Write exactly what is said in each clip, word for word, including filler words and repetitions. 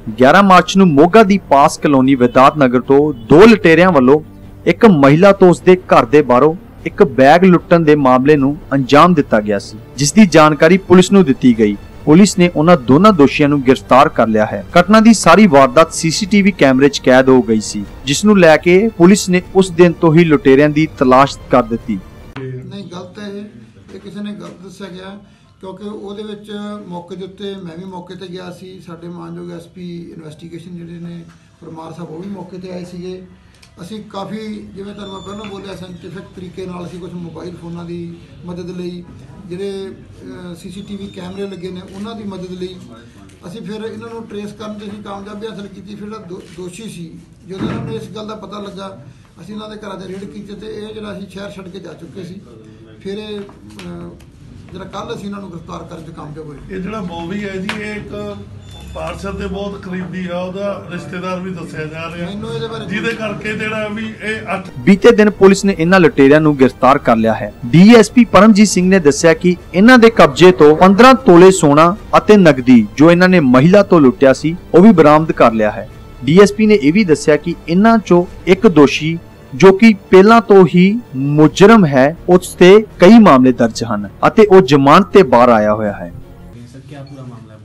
ग्यारह मार्च ਨੂੰ ਮੋਗਾ ਦੀ ਪਾਸ ਕਲੋਨੀ ਵਿਦਾਤ ਨਗਰ ਤੋਂ ਦੋ ਲਟੇਰਿਆਂ ਵੱਲੋਂ ਇੱਕ ਮਹਿਲਾ ਤੋਂ ਉਸਦੇ ਘਰ ਦੇ ਬਾਹਰੋਂ ਇੱਕ ਬੈਗ ਲੁੱਟਣ ਦੇ ਮਾਮਲੇ ਨੂੰ ਅੰਜਾਮ ਦਿੱਤਾ ਗਿਆ ਸੀ, ਜਿਸ ਦੀ ਜਾਣਕਾਰੀ ਪੁਲਿਸ ਨੂੰ ਦਿੱਤੀ ਗਈ। ਪੁਲਿਸ ਨੇ ਉਹਨਾਂ ਦੋਨਾਂ ਦੋਸ਼ੀਆਂ ਨੂੰ गिरफ्तार कर लिया है। घटना की सारी वारदात सीसीटीवी कैमरे च कैद हो गई सी, जिस नूं लैके पुलिस ने उस दिन तो ही लुटेरियां दी तलाश कर दी। नहीं गलत है ये, किसी ने गलत दस्या गया क्योंकि ਉਹਦੇ ਵਿੱਚ मौके ਦੇ ਉੱਤੇ मैं भी मौके ਤੇ ਗਿਆ ਸੀ। ਸਾਡੇ ਮਾਨਯੋਗ ਐਸਪੀ ਇਨਵੈਸਟੀਗੇਸ਼ਨ ਜਿਹੜੇ ਨੇ ਪਰਮਾਰ ਸਾਹਿਬ ਉਹ ਵੀ ਮੌਕੇ ਤੇ ਆਏ ਸੀਗੇ। ਅਸੀਂ ਕਾਫੀ ਜਿਵੇਂ ਤੁਹਾਨੂੰ ਮੈਂ ਪਹਿਲਾਂ ਬੋਲਿਆ ਸਾਇੰਟੀਫਿਕ ਤਰੀਕੇ ਨਾਲ ਅਸੀਂ ਕੁਝ ਮੋਬਾਈਲ ਫੋਨਾਂ ਦੀ ਮਦਦ ਲਈ, ਜਿਹੜੇ ਸੀਸੀਟੀਵੀ ਕੈਮਰੇ ਲੱਗੇ ਨੇ ਉਹਨਾਂ ਦੀ ਮਦਦ ਲਈ ਅਸੀਂ ਫਿਰ ਇਹਨਾਂ ਨੂੰ ਟਰੇਸ ਕਰਨ 'ਚ ਅਸੀਂ ਕਾਮਯਾਬੀ ਹਾਸਲ ਕੀਤੀ। ਫਿਰ ਜਿਹੜਾ ਦੋਸ਼ੀ ਸੀ ਜਦੋਂ ਇਹਨਾਂ ਨੂੰ ਇਸ ਗੱਲ ਦਾ ਪਤਾ ਲੱਗਾ, ਅਸੀਂ ਇਹਨਾਂ ਦੇ ਘਰਾਂ ਦੇ ਰੇਡ ਕੀਤੇ ਤੇ ਇਹ ਜਿਹੜਾ ਅਸੀਂ ਸ਼ਹਿਰ ਛੱਡ ਕੇ ਜਾ ਚੁੱਕੇ ਸੀ। ਫਿਰ ਇਹ ਜਿਹੜਾ ਕੱਲ ਅਸੀਂ ਇਹਨਾਂ ਨੂੰ ਗ੍ਰਿਫਤਾਰ ਕਰਨ 'ਚ ਕਾਮਯਾਬ ਹੋਏ। ਇਹ ਜਿਹੜਾ ਮੂਵੀ ਹੈ ਜੀ ਇਹ ਇੱਕ ਪਾਰਸਲ ਦੇ ਬਹੁਤ ਕਰੀਬੀ ਆ, ਉਹਦਾ ਰਿਸ਼ਤੇਦਾਰ ਵੀ ਦੱਸਿਆ ਜਾ ਰਿਹਾ, ਜਿਹਦੇ ਕਰਕੇ ਜਿਹੜਾ ਵੀ ਇਹ ਬੀਤੇ ਦਿਨ ਪੁਲਿਸ ਨੇ ਇਹਨਾਂ ਲੁਟੇਰਿਆਂ ਨੂੰ ਗ੍ਰਿਫਤਾਰ ਕਰ ਲਿਆ ਹੈ। ਡੀਐਸਪੀ ਪਰਮਜੀਤ ਸਿੰਘ ਨੇ ਦੱਸਿਆ ਕਿ ਇਹਨਾਂ ਦੇ ਕਬਜ਼ੇ ਤੋਂ ਪੰਦਰਾਂ ਤੋਲੇ ਸੋਨਾ ਅਤੇ ਨਕਦੀ ਜੋ ਇਹਨਾਂ ਨੇ ਮਹਿਲਾ ਤੋਂ ਲੁੱਟਿਆ ਸੀ ਉਹ ਵੀ ਬਰਾਮਦ ਕਰ ਲਿਆ ਹੈ। ਡੀਐਸਪੀ ਨੇ ਇਹ ਵੀ ਦੱਸਿਆ ਕਿ ਇਹਨਾਂ ਚੋਂ ਇੱਕ ਦੋਸ਼ੀ जो कि पहला तो ही मुजरम है, उस ते कई मामले दर्ज हैं ਅਤੇ ਉਹ ਜ਼ਮਾਨਤ ਤੇ ਬਾਹਰ ਆਇਆ ਹੋਇਆ ਹੈ। सर क्या पूरा मामला है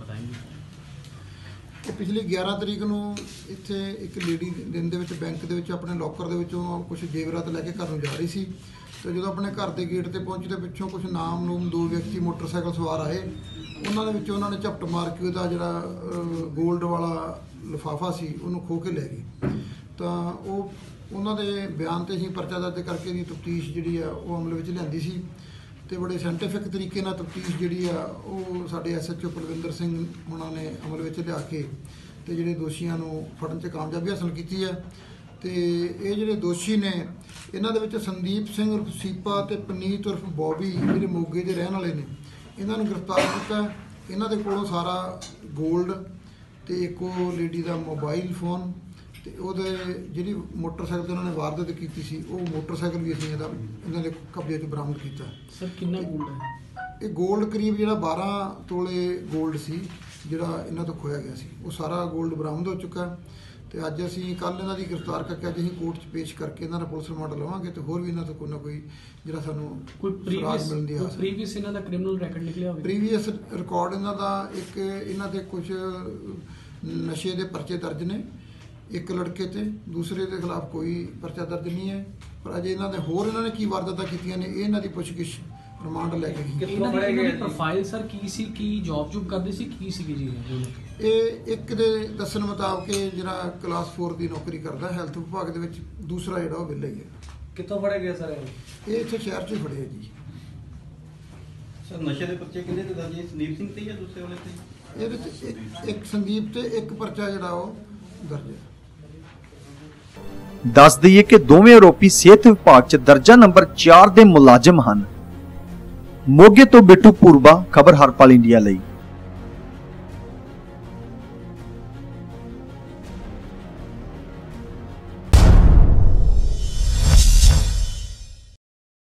बताएंगे? ਕਿ ਪਿਛਲੀ ਗਿਆਰਾਂ ਤਰੀਕ ਨੂੰ ਇੱਥੇ ਇੱਕ ਲੇਡੀ ਦਿਨ ਦੇ ਵਿੱਚ ਬੈਂਕ ਦੇ ਵਿੱਚ ਆਪਣੇ ਲੋਕਰ ਦੇ ਵਿੱਚੋਂ ਕੁਝ ਜੇਵਰਾਤ ਲੈ ਕੇ ਘਰ ਨੂੰ ਜਾ ਰਹੀ ਸੀ ਤੇ ਜਦੋਂ ਆਪਣੇ ਘਰ ਦੇ ਗੇਟ ਤੇ ਪਹੁੰਚੀ ਤੇ ਪਿੱਛੋਂ ਕੁਝ ਨਾਮ ਨੂਮ ਦੋ ਵਿਅਕਤੀ ਮੋਟਰਸਾਈਕਲ ਸਵਾਰ ਆਏ। ਉਹਨਾਂ ਦੇ ਵਿੱਚੋਂ ਉਹਨਾਂ ਨੇ ਝਪਟ ਮਾਰ ਕੇ ਉਹਦਾ ਜਿਹੜਾ ਗੋਲਡ ਵਾਲਾ ਲਿਫਾਫਾ ਸੀ ਉਹਨੂੰ ਖੋਹ ਕੇ ਲੈ ਗਏ। ਤਾਂ ਉਹ ਉਹਨਾਂ ਦੇ ਬਿਆਨ ਤੇ ਅਸੀਂ ਪਰਚਾ ਦਰਜ ਕਰਕੇ ਦੀ ਤਫਤੀਸ਼ ਜਿਹੜੀ ਆ ਉਹ ਅਮਲ ਵਿੱਚ ਲਿਆਂਦੀ ਸੀ ਤੇ ਬੜੇ ਸਾਇੰਟੀਫਿਕ ਤਰੀਕੇ ਨਾਲ ਤਫਤੀਸ਼ ਜਿਹੜੀ ਆ ਉਹ ਸਾਡੇ ਐਸਐਚਓ ਕੁਲਵਿੰਦਰ ਸਿੰਘ ਉਹਨਾਂ ਨੇ ਅਮਲ ਵਿੱਚ ਲਿਆ ਕੇ ਤੇ ਜਿਹੜੇ ਦੋਸ਼ੀਆਂ ਨੂੰ ਫੜਨ 'ਚ ਕਾਮਯਾਬੀ ਹਾਸਲ ਕੀਤੀ ਹੈ। ਤੇ ਇਹ ਜਿਹੜੇ ਦੋਸ਼ੀ ਨੇ ਇਹਨਾਂ ਦੇ ਵਿੱਚ ਸੰਦੀਪ ਸਿੰਘ ਉਰਫ ਸੀਪਾ ਤੇ ਪਨੀਤ ਉਰਫ ਬੌਬੀ ਜਿਹੜੇ ਮੋਗੇ ਦੇ ਰਹਿਣ ਵਾਲੇ ਨੇ, ਇਹਨਾਂ ਨੂੰ ਗ੍ਰਿਫਤਾਰ ਕੀਤਾ। ਇਹਨਾਂ ਦੇ ਕੋਲੋਂ ਸਾਰਾ ਗੋਲਡ ਤੇ ਇੱਕ ਉਹ ਲੇਡੀ ਦਾ ਮੋਬਾਈਲ ਫੋਨ ਤੇ ਉਹਦੇ ਜਿਹੜੀ ਮੋਟਰਸਾਈਕਲ ਤੇ ਉਹਨਾਂ ਨੇ ਵਾਰਦਾਤ ਕੀਤੀ ਸੀ ਉਹ ਮੋਟਰਸਾਈਕਲ ਵੀ ਅਸੀਂ ਇਹਦਾ ਇਹਨਾਂ ਦੇ ਕਬਜ਼ੇ 'ਚ ਬਰਾਮਦ ਕੀਤਾ। ਸਰ ਕਿੰਨਾ ਗੋਲਡ ਹੈ? ਇਹ ਗੋਲਡ ਕਰੀਬ ਜਿਹੜਾ ਬਾਰਾਂ ਤੋਲੇ ਗੋਲਡ ਸੀ ਜਿਹੜਾ ਇਹਨਾਂ ਤੋਂ ਖੋਇਆ ਗਿਆ ਸੀ, ਉਹ ਸਾਰਾ ਗੋਲਡ ਬਰਾਮਦ ਹੋ ਚੁੱਕਾ। ਤੇ ਅੱਜ ਅਸੀਂ ਕੱਲ ਇਹਨਾਂ ਦੀ ਗ੍ਰਿਫਤਾਰ ਕਰਕੇ ਅੱਜ ਅਸੀਂ ਕੋਰਟ 'ਚ ਪੇਸ਼ ਕਰਕੇ ਇਹਨਾਂ ਦਾ ਪੁਲਿਸ ਰਿਮਾਂਡ ਲਵਾਂਗੇ ਤੇ ਹੋਰ ਵੀ ਇਹਨਾਂ ਤੋਂ ਕੋਈ ਨਾ ਕੋਈ ਜਿਹੜਾ ਸਾਨੂੰ ਕੋਈ ਪ੍ਰੀਵੀਅਸ ਮਿਲਦੀ ਆ ਪ੍ਰੀਵੀਅਸ ਇਹਨਾਂ ਦਾ ਕ੍ਰਿਮੀਨਲ ਰੈਕੋਰਡ ਨਿਕਲਿਆ ਹੋਵੇ। ਪ੍ਰੀਵੀਅਸ ਰਿਕਾਰਡ ਇਹਨਾਂ ਦਾ ਇੱਕ ਇਹਨਾਂ ਦੇ ਕੁਝ ਨਸ਼ੇ ਦੇ ਪਰਚੇ ਦਰਜ ਨੇ, ਇੱਕ ਲੜਕੇ ਤੇ ਦੂਸਰੇ ਦੇ ਖਿਲਾਫ ਕੋਈ ਪਰਚਾ ਦਰਜ ਨਹੀਂ ਹੈ। ਪਰ ਅਜੇ ਇਹਨਾਂ ਦੇ ਹੋਰ ਇਹਨਾਂ ਨੇ ਕੀ ਵਾਰਦਾਤਾਂ ਕੀਤੀਆਂ ਨੇ ਇਹ ਇਹਨਾਂ ਦੀ ਪੁੱਛਗਿੱਛ ਰਿਮਾਂਡ ਲੈ ਕੇ ਗਈ। ਇਹਨਾਂ ਦੀ ਪ੍ਰੋਫਾਈਲ ਸਰ ਕੀ ਸੀ, ਕੀ ਜੌਬ ਜੂਬ ਕਰਦੇ ਸੀ, ਕੀ ਸੀ ਜੀ? ਇਹ ਇੱਕ ਦੇ ਦੱਸਣ ਮੁਤਾਬਕ ਜਿਹੜਾ ਕਲਾਸ ਫੋਰ ਦੀ ਨੌਕਰੀ ਕਰਦਾ ਹੈਲਥ ਵਿਭਾਗ ਦੇ ਵਿੱਚ, ਦੂਸਰਾ ਜਿਹੜਾ ਉਹ ਵਿਹਲਾ ਹੀ ਹੈ। ਕਿੱਥੋਂ ਫੜੇ ਗਏ ਸਰ ਇਹ? ਇੱਥੇ ਸ਼ਹਿਰ 'ਚ ਹੀ ਫੜੇ ਜੀ। ਸਰ ਨਸ਼ੇ ਦੇ ਪਰਚੇ ਕਿਹਦੇ ਤੇ ਦਰਜ? ਸੰਦੀਪ ਸਿੰਘ ਤੇ ਜਾਂ ਦੂਸਰੇ ਵਾਲੇ ਤੇ? ਇਹਦੇ 'ਚ ਇੱਕ ਸੰਦੀਪ ਤੇ ਇੱਕ ਪਰਚਾ ਜਿਹੜਾ ਉਹ ਦਰਜ ਹੈ। दस दईए कि दोवें आरोपी सेहत विभाग च दर्जा नंबर चार दे मुलाजिम हैं। मोगे तो बिट्टू पूरबा, खबर हर पल इंडिया लई।